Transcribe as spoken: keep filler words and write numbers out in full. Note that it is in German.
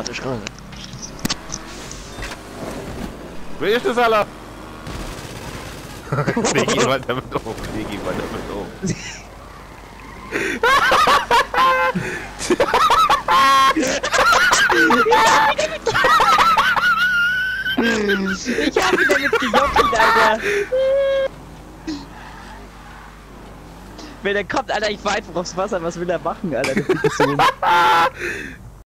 Warte, ich ran. Wer ist das, Alter? Wir gehen mal damit um. Wir gehen mal damit um. Ich hab ihn damit gejockelt, Alter. Wenn er kommt, Alter, ich fahr einfach aufs Wasser. Was will er machen, Alter?